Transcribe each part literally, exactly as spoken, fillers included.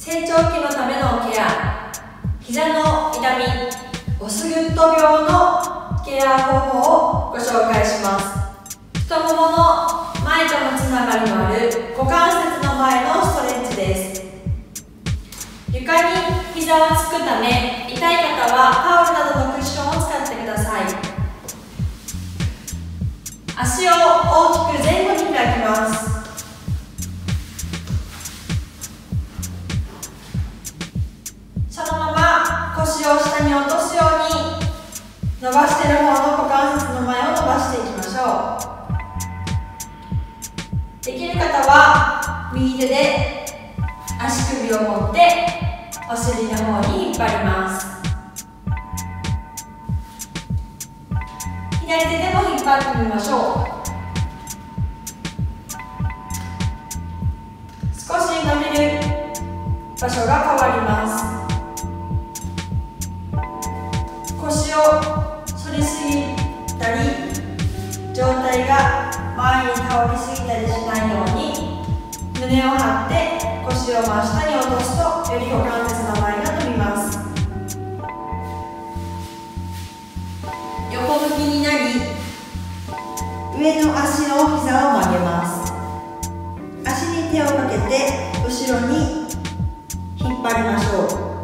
成長期のためのケア、膝の痛み、オスグッド病のケア方法をご紹介します。太ももの前とのつながりのある股関節の前のストレッチです。床に膝をつくため、痛い方はタオルなどのクッションを使ってください。足を大きく前後に開きます。そのまま腰を下に落とすように伸ばしている方の股関節の前を伸ばしていきましょう。できる方は右手で足首を持ってお尻の方に引っ張ります。左手でも引っ張ってみましょう。少し伸びる場所が変わります。腰を反りすぎたり、上体が前に倒れすぎたりしないように胸を張って腰を真下に落とすと、より股関節の前が伸びます。横向きになり、上の足の膝を曲げます。足に手をかけて後ろに引っ張りましょう。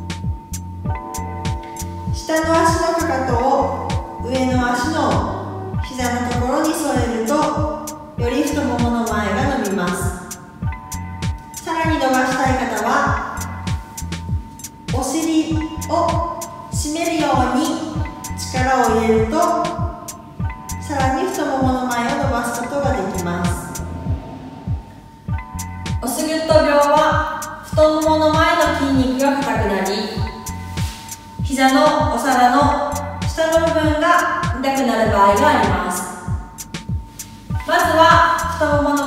下の足のかかとを上の足の膝のところに添えると、より太ももの前が伸びます。さらに伸ばしたい方はお尻を締めるように力を入れると、さらに太ももの前を伸ばすことができます。オスグッド病は太ももの前の筋肉が硬くなり、膝のお皿の下の部分が痛くなる場合があります。まずは太ももの